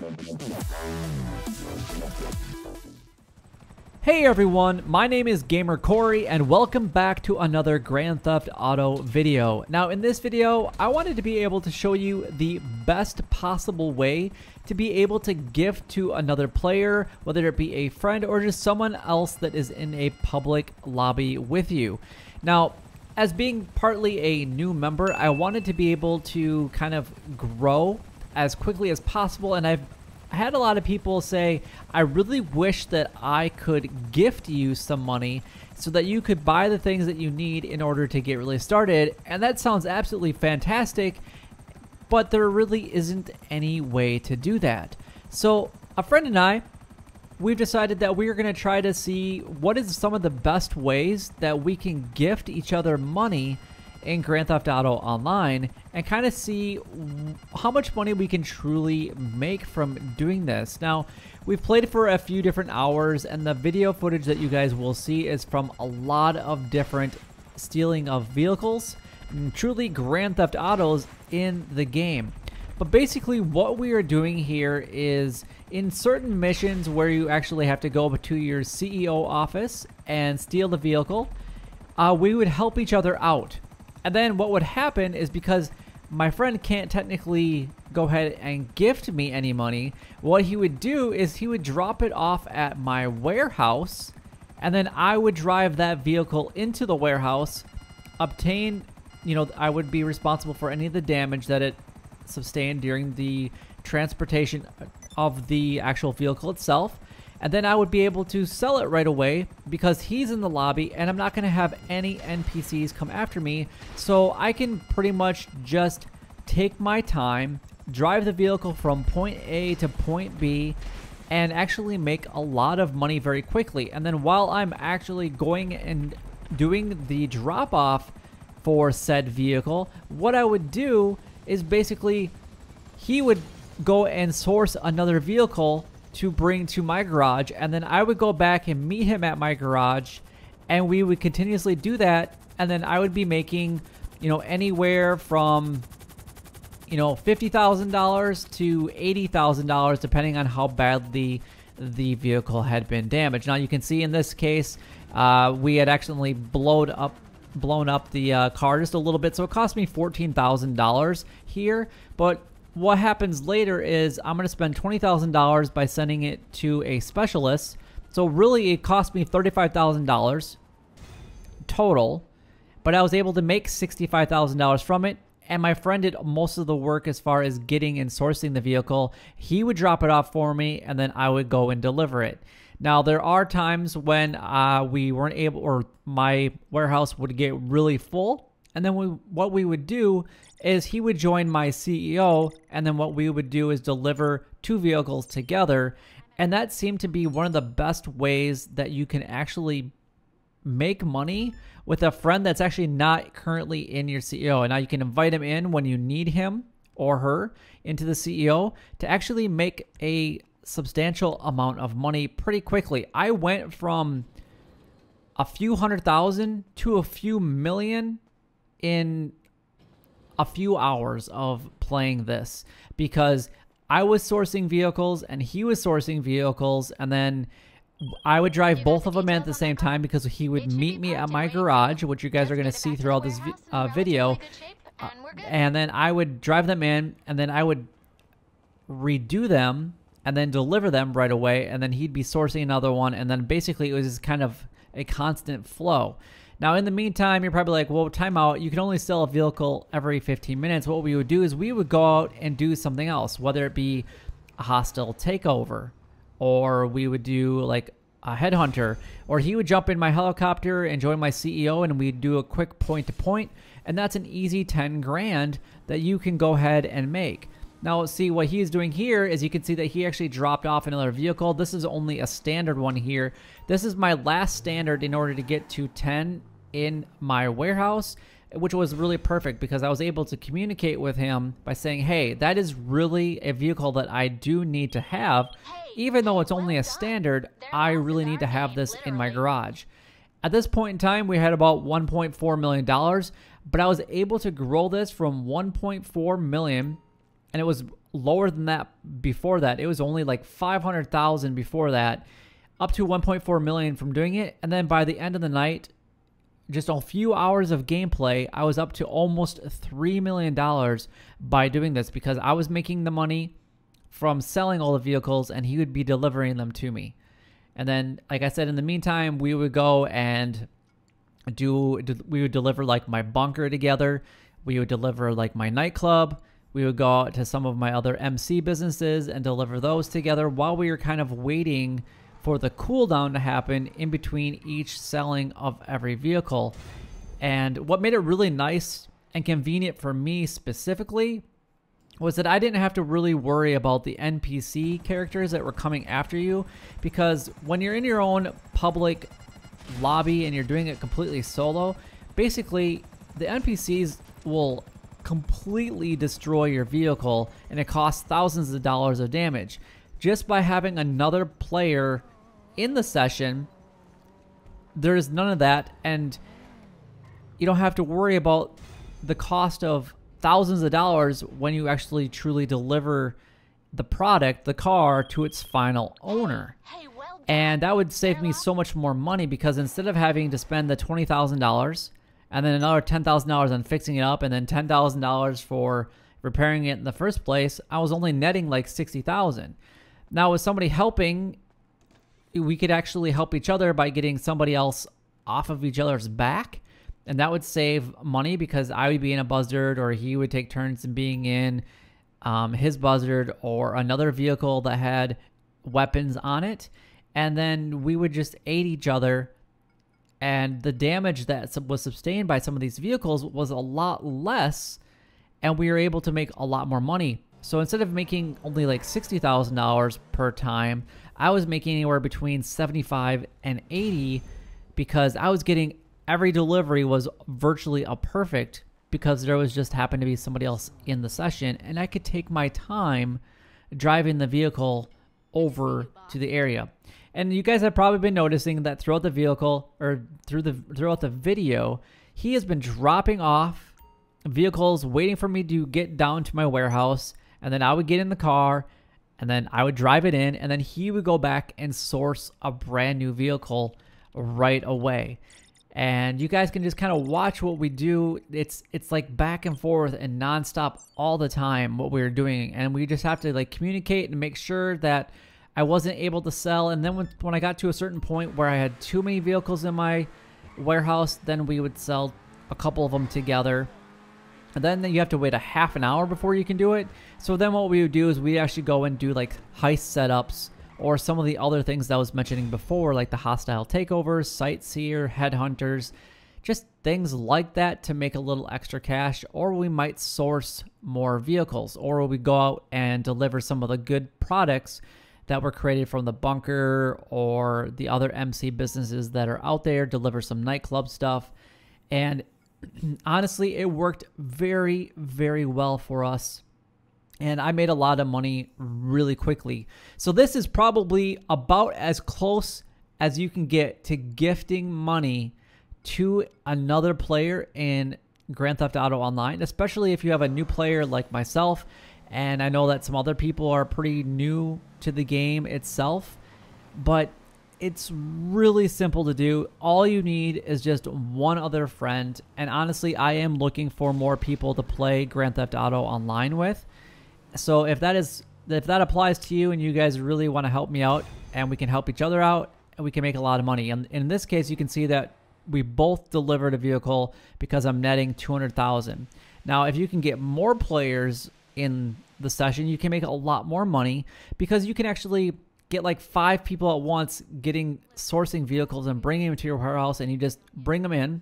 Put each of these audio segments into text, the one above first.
Hey everyone, my name is Gamer Corey and welcome back to another Grand Theft Auto video. Now in this video, I wanted to be able to show you the best possible way to be able to gift to another player, whether it be a friend or just someone else that is in a public lobby with you. Now, as being partly a new member, I wanted to be able to kind of grow as quickly as possible, and I had a lot of people say, I really wish that I could gift you some money so that you could buy the things that you need in order to get really started. And that sounds absolutely fantastic, but there really isn't any way to do that. So a friend and I, we've decided that we are going to try to see what is some of the best ways that we can gift each other money in Grand Theft Auto Online and kind of see how much money we can truly make from doing this. Now, we've played for a few different hours, and the video footage that you guys will see is from a lot of different stealing of vehicles, and truly Grand Theft Autos in the game. But basically what we are doing here is in certain missions where you actually have to go to your CEO office and steal the vehicle, we would help each other out. And then what would happen is, because my friend can't technically go ahead and gift me any money, what he would do is he would drop it off at my warehouse, and then I would drive that vehicle into the warehouse, obtain, I would be responsible for any of the damage that it sustained during the transportation of the actual vehicle itself. And then I would be able to sell it right away because he's in the lobby and I'm not going to have any NPCs come after me. So I can pretty much just take my time, drive the vehicle from point A to point B, and actually make a lot of money very quickly. And then while I'm actually going and doing the drop off for said vehicle, what I would do is basically he would go and source another vehicle to bring to my garage, and then I would go back and meet him at my garage, and we would continuously do that. And then I would be making, anywhere from, $50,000 to $80,000 depending on how badly the vehicle had been damaged. Now you can see in this case, we had accidentally blown up the car just a little bit, so it cost me $14,000 here. But what happens later is I'm going to spend $20,000 by sending it to a specialist. So really it cost me $35,000 total, but I was able to make $65,000 from it. And my friend did most of the work as far as getting and sourcing the vehicle. He would drop it off for me, and then I would go and deliver it. Now, there are times when we weren't able, or my warehouse would get really full. And then what we would do is he would join my CEO, and then what we would do is deliver two vehicles together. And that seemed to be one of the best ways that you can actually make money with a friend that's actually not currently in your CEO. And now you can invite him in when you need him or her into the CEO to actually make a substantial amount of money pretty quickly. I went from a few $100,000 to a few million in a few hours of playing this, because I was sourcing vehicles and he was sourcing vehicles, and then I would drive both of them in at the same time because he would meet me at my garage, which you guys are going to see throughout this video, and then I would drive them in, and then I would redo them and then deliver them right away, and then he'd be sourcing another one, and then basically it was just kind of a constant flow. Now, in the meantime, you're probably like, well, time out. You can only sell a vehicle every 15 minutes. What we would do is we would go out and do something else, whether it be a hostile takeover, or we would do like a headhunter, or he would jump in my helicopter and join my CEO, and we'd do a quick point-to-point, and that's an easy 10 grand that you can go ahead and make. Now, see what he's doing here is you can see that he actually dropped off another vehicle. This is only a standard one here. This is my last standard in order to get to 10 in my warehouse, which was really perfect because I was able to communicate with him by saying, hey, that is really a vehicle that I do need to have. Even though it's only a standard, I really need to have this in my garage. At this point in time, we had about $1.4 million, but I was able to grow this from $1.4 million. and it was lower than that before that. It was only like 500,000 before that, up to 1.4 million from doing it. And then by the end of the night, just a few hours of gameplay, I was up to almost $3 million by doing this, because I was making the money from selling all the vehicles and he would be delivering them to me. And then, like I said, in the meantime, we would go and we would deliver like my bunker together. We would deliver like my nightclub. We would go out to some of my other MC businesses and deliver those together while we were kind of waiting for the cooldown to happen in between each selling of every vehicle. And what made it really nice and convenient for me specifically was that I didn't have to really worry about the NPC characters that were coming after you, because when you're in your own public lobby and you're doing it completely solo, basically the NPCs will completely destroy your vehicle, and it costs thousands of dollars of damage. Just by having another player in the session, there's none of that, and you don't have to worry about the cost of thousands of dollars when you actually truly deliver the product, the car, to its final owner. And that would save me so much more money, because instead of having to spend the $20,000 and then another $10,000 on fixing it up and then $10,000 for repairing it in the first place, I was only netting like $60,000. Now with somebody helping, we could actually help each other by getting somebody else off of each other's back, and that would save money, because I would be in a buzzard, or he would take turns in being in his buzzard or another vehicle that had weapons on it, and then we would just aid each other, and the damage that was sustained by some of these vehicles was a lot less, and we were able to make a lot more money. So instead of making only like $60,000 per time, I was making anywhere between 75 and 80, because I was getting every delivery was virtually a perfect, because there was just happened to be somebody else in the session, and I could take my time driving the vehicle over to the area. And you guys have probably been noticing that throughout the vehicle, or throughout the video, he has been dropping off vehicles, waiting for me to get down to my warehouse, and then I would get in the car, and then I would drive it in, and then he would go back and source a brand new vehicle right away. And you guys can just kind of watch what we do. It's like back and forth and nonstop all the time what we were doing, and we just have to like communicate and make sure that I wasn't able to sell. And then when I got to a certain point where I had too many vehicles in my warehouse, then we would sell a couple of them together. And then you have to wait a half an hour before you can do it. So then what we would do is we actually go and do like heist setups, or some of the other things that I was mentioning before, like the hostile takeovers, sightseer, headhunters, just things like that to make a little extra cash. Or we might source more vehicles, or we go out and deliver some of the good products that were created from the bunker or the other MC businesses that are out there, deliver some nightclub stuff. And honestly, it worked very, very well for us. And I made a lot of money really quickly. So this is probably about as close as you can get to gifting money to another player in Grand Theft Auto Online, especially if you have a new player like myself. And I know that some other people are pretty new to the game itself, but it's really simple to do. All you need is just one other friend. And honestly, I am looking for more people to play Grand Theft Auto Online with. So if that applies to you and you guys really want to help me out, and we can help each other out, and we can make a lot of money. And in this case, you can see that we both delivered a vehicle because I'm netting 200,000. Now, if you can get more players in the session, you can make a lot more money, because you can actually get like 5 people at once sourcing vehicles and bringing them to your warehouse, and you just bring them in.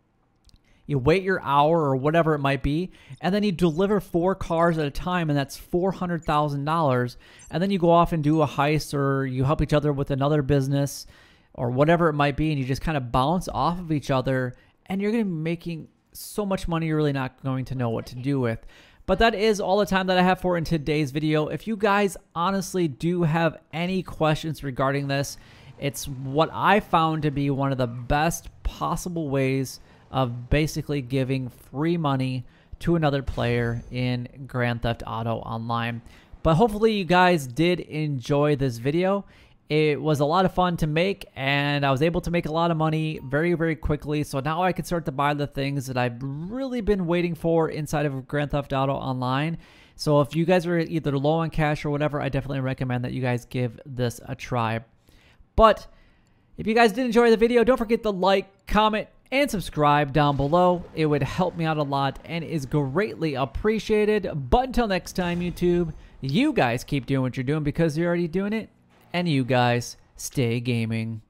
You wait your hour or whatever it might be, and then you deliver 4 cars at a time, and that's $400,000. And then you go off and do a heist, or you help each other with another business or whatever it might be, and you just kind of bounce off of each other, and you're going to be making so much money you're really not going to know what to do with. But that is all the time that I have for in today's video. If you guys honestly do have any questions regarding this, it's what I found to be one of the best possible ways of basically giving free money to another player in Grand Theft Auto Online. But hopefully you guys did enjoy this video. It was a lot of fun to make, and I was able to make a lot of money very, very quickly. So now I can start to buy the things that I've really been waiting for inside of Grand Theft Auto Online. So if you guys are either low on cash or whatever, I definitely recommend that you guys give this a try. But if you guys did enjoy the video, don't forget to like, comment, and subscribe down below. It would help me out a lot and is greatly appreciated. But until next time, YouTube, you guys keep doing what you're doing because you're already doing it. And you guys stay gaming.